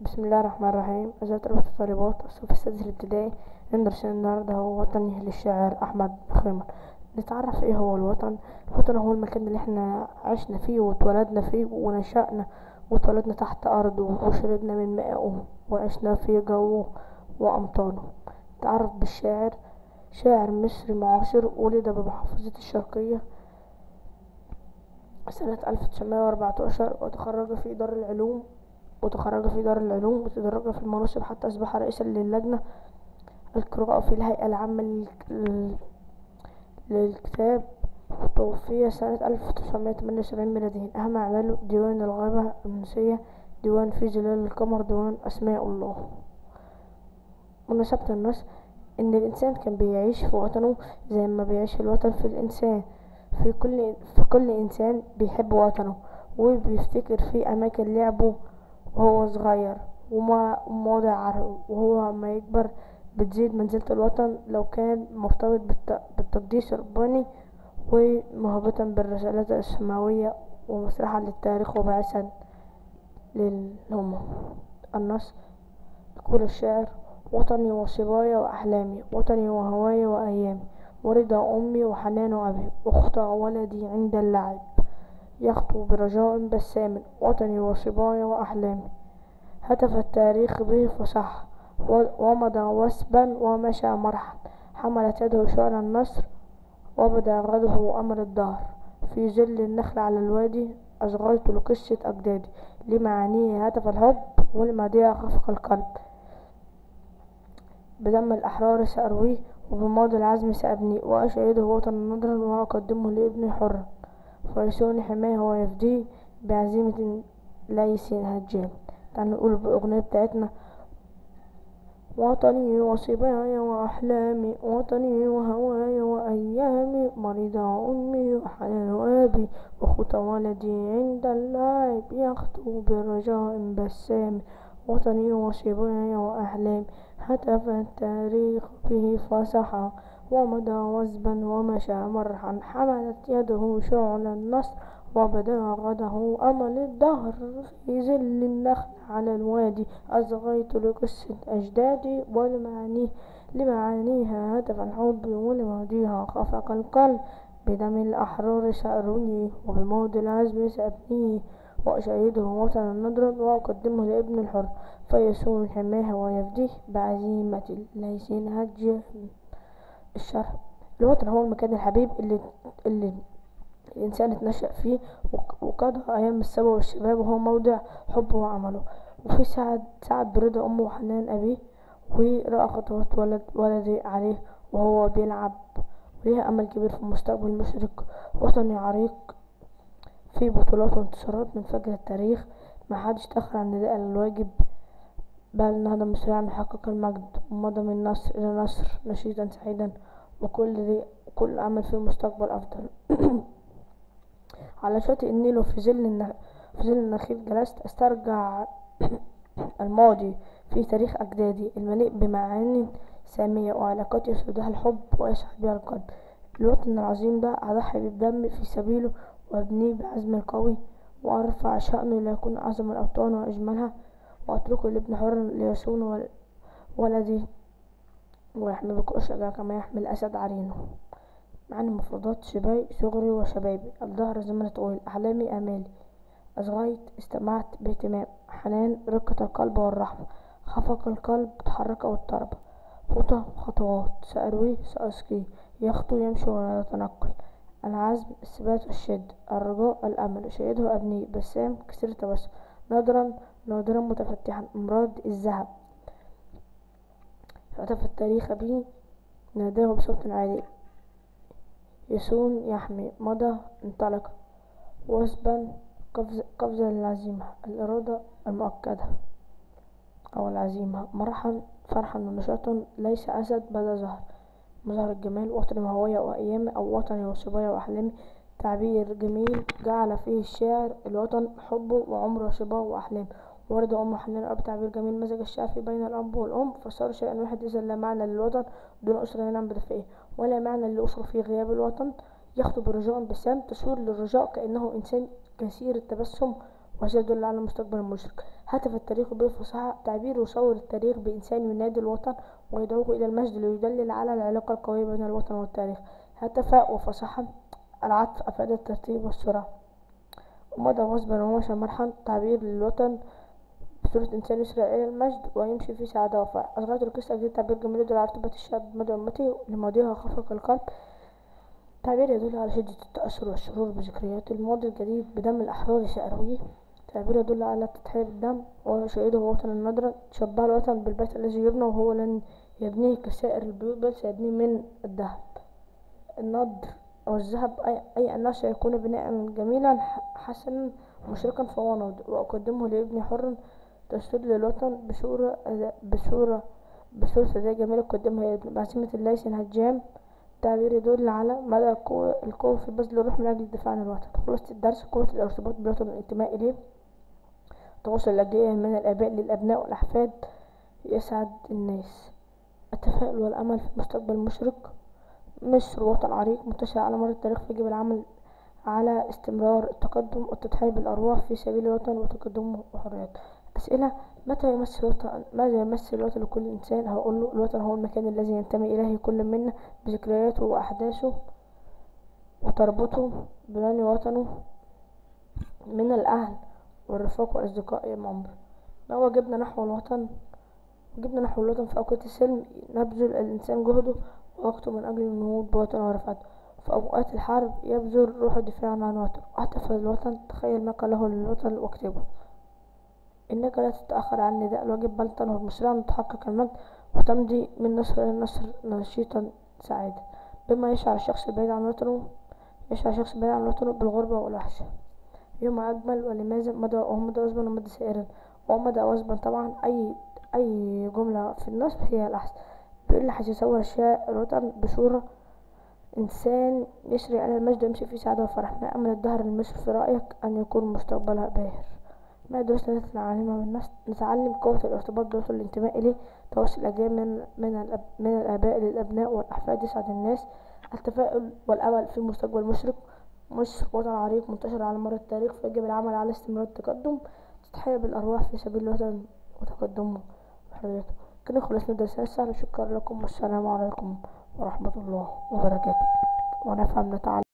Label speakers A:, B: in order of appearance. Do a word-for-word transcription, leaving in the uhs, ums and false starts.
A: بسم الله الرحمن الرحيم. أعزائي طلبة الطالبات الصف السادس الابتدائي، ندرس النهاردة هو وطني للشاعر أحمد خيمر. نتعرف ايه هو الوطن. الوطن هو المكان اللي احنا عشنا فيه واتولدنا فيه ونشأنا واتولدنا تحت أرضه وشربنا من مائه وعشنا في جوه وأمطاره. نتعرف بالشاعر. شاعر مصري معاصر، ولد بمحافظة الشرقية سنة ألف وتسعمائة وأربعتاشر، وتخرج في دار العلوم وتخرج في دار العلوم وتدرج في المناصب حتى أصبح رئيسا للجنة القراءة في الهيئة العامة لل- للكتاب. وتوفي سنة ألف وتسعمائة وثمانية وسبعين ميلاديا. أهم أعماله ديوان الغابة الأمنية، ديوان في ظلال القمر، ديوان أسماء الله. مناسبة النص إن الإنسان كان بيعيش في وطنه زي ما بيعيش الوطن في الإنسان. في كل في كل إنسان بيحب وطنه وبيفتكر في أماكن لعبه وهو صغير وما مواضع عرضه، وهو ما يكبر بتزيد منزلة الوطن لو كان مرتبط بالت- بالتقديس الرباني ومهبطا بالرسالات السماوية ومسرحا للتاريخ وباعثا للأمة. النص. يقول الشاعر: وطني وصبايا وأحلامي، وطني وهواي وأيامي، ورضا أمي وحنان أبي، وخطى ولدي عند اللعب يخطو برجاء بسام. وطني وصبايا وأحلامي، هتف التاريخ به فصح، ومضى وسبا ومشى مرحا، حملت يده شعل النصر وبدا غده أمر الدهر. في ظل النخل على الوادي أصغيت لقصة أجدادي، لمعانيه هتف الحب ولماضيها خفق القلب. بدم الأحرار سأرويه وبماضي العزم سأبنيه، وأشهده وطنا نضرا وأقدمه لابني حرا، فيصون حماه ويفديه بعزيمة ليس هجان. تعالوا نقول بأغنية بتاعتنا: وطني وصبايا وأحلامي، وطني وهواي وأيامي، مريضة أمي وحنان أبي، وخطى ولدي عند اللعب يخطو برجاء بسام. وطني وصبايا وأحلامي، هتف التاريخ به فصحى، ومضى وثبا ومشى مرحا، حملت يده شعل النصر وبدا غده أمل الدهر. في ظل النخل على الوادي أصغيت لقصة أجدادي، ولمعانيه لمعانيها هتف الحب ولماضيها خفق القلب. بدم الأحرار سأرميه وبموت العزم سأبنيه، وأشيده وطنا نضرا وأقدمه لابن الحر، فيصون حماه ويفديه بعزيمة ليس هج. الشرح. الوطن هو المكان الحبيب اللي اللي الإنسان اتنشأ فيه وقضى أيام الصبا والشباب، وهو موضع حبه وعمله، وفي سعد سعد برضا أمه وحنان أبيه، ورأى خطوات ولد ولدي عليه وهو بيلعب، وليها أمل كبير في المستقبل مشرق وطني عريق في بطولات وانتصارات من فجر التاريخ. محدش تأخر عن النداء للواجب، بل نهض مسرعا لحقق المجد، ومضى من نصر إلى نصر نشيطا سعيدا، وكل ذي كل أمل في مستقبل أفضل. على شاطئ النيل وفي ظل الن... في ظل النخيل جلست أسترجع الماضي في تاريخ أجدادي المليء بمعاني سامية وعلاقات يسودها الحب ويسعد بها القلب. الوطن العظيم ده أضحي بدمي في سبيله وأبنيه بعزم القوي، وأرفع شأنه ليكون أعظم الأوطان وأجملها، وأتركه لابن حر ليصون ولدي ويحمي بكل شجاع كما يحمي الأسد عرينه. معاني المفردات: شباي صغري وشبابي، الدهر زمن طويل، أحلامي آمالي، أصغيت استمعت باهتمام، حنان رقة القلب والرحمة، خفق القلب تحرك واضطرب، خطى خطوات سأرويه سأسقيه، يخطو يمشي ولا يتنقل، العزم الثبات والشد، الرجاء الأمل، شهده أبنيه بسام كثير تبسم، نادرا نادرا متفتحا، أمراض الذهب، هتف التاريخ به ناداه بصوت عالي، يصون يحمي، مضى انطلق، وثبا قفز قفزة للعزيمة، الإرادة المؤكدة أو العزيمة، مرحا فرحا ونشاطا، ليس أسد بل زهر، مظهر الجمال، وطني وهوايا وأيامي، أو وطني وصبايا وأحلامي، تعبير جميل جعل فيه الشاعر الوطن حبه وعمره وصباه وأحلامه. ورد أم حنان أب، تعبير جميل مزج الشعر في بين الأب والأم فصار شيئا واحد، إذا لا معنى للوطن دون أسرة ينعم بدفئه، ولا معنى للأسرة في غياب الوطن. يخطب رجاء بسام تشير للرجاء كأنه إنسان كثير التبسم وهذا يدل على مستقبل المشرق. هتف التاريخ بالفصاحة، تعبير يصور التاريخ بإنسان ينادي الوطن ويدعوه إلى المجد ليدلل على العلاقة القوية بين الوطن والتاريخ. هتف وفصاحة، العطف أفاد الترتيب والسرعة. ومضى غصبا ومشى مرحا، تعبير للوطن بصورة إنسان يسرع إلى المجد ويمشي في سعادة وفرح. أصغرت القصة دي تعبير جميل يدل على ارتباط الشعب بمدى أمته لماضيها خفق القلب. تعبير يدل على شدة التأثر والسرور بذكريات الماضي الجديد بدم الأحرار سأرويه. تعبير يدل على التضحية بالدم وشهيده وطن النضرة. شبه الوطن بالبيت الذي يبنى وهو لن يبنيه كسائر البيوت بل سيبنيه من الذهب. النضر أو الذهب أي, أي أنه سيكون بناء جميلا حسنا مشرقا فهو ناضر، وأقدمه لابني حر تسود للوطن بصورة بصورة بصورة أداة جميلة أقدمها لابني بعزيمة الليث الهجام. تعبير يدل على مدى القوة في بذل الروح من أجل الدفاع عن الوطن. خلاصة الدرس: قوة الارتباط بالوطن والانتماء إليه، تواصل الأجيال من الآباء للأبناء والأحفاد يسعد الناس. التفاؤل والأمل في مستقبل مشرق. مصر وطن عريق منتشر على مر التاريخ، يجب العمل على استمرار التقدم والتضحية بالأرواح في سبيل الوطن وتقدمه وحريته. أسئلة: متى يمثل الوطن ماذا يمثل الوطن لكل إنسان؟ هقول له الوطن هو المكان الذي ينتمي إليه كل منا بذكرياته وأحداثه وتربطه ببني وطنه من الأهل والرفاق والأصدقاء العمر. ما واجبنا نحو الوطن؟ واجبنا نحو الوطن في أوقات السلم نبذل الإنسان جهده ووقته من أجل النهوض بوطنه ورفعته. في أوقات الحرب يبذل روح الدفاع عن وطنه. احتفظ الوطن، تخيل ما قاله للوطن واكتبه. إنك لا تتأخر عن نداء الواجب بل تنهض مسرعا وتحقق المجد وتمضي من نصر إلى نصر نشيطا سعيدا. بما يشعر الشخص البعيد عن وطنه يشعر الشخص البعيد عن وطنه بالغربة والوحشة. يوم أجمل ولماذا مضى ومضى غصبا ومضى سائرا ومضى غصبا. طبعا أي أي جملة في النص هي الأحسن. بيقول لي هيصور الشاعر الوطن بصورة إنسان يسري على المجد ويمشي في سعادة وفرح. ما أمل الدهر لمصر في رأيك أن يكون مستقبلها باهر؟ ما دروسنا نتعلمها من النص؟ نتعلم قوة الارتباط بالوطن والانتماء إليه، تواصل الأجيال من من, الأب من الآباء للأبناء والأحفاد يسعد الناس. التفاؤل والأمل في مستقبل مشرق. مصر وطن عريق منتشر على مر التاريخ، فيجب العمل على استمرار التقدم، تضحية بالأرواح في سبيل الوطن وتقدمه وحريته. كده خلصنا درسنا السهل. شكرا لكم والسلام عليكم ورحمة الله وبركاته. ونفهم نتعلم.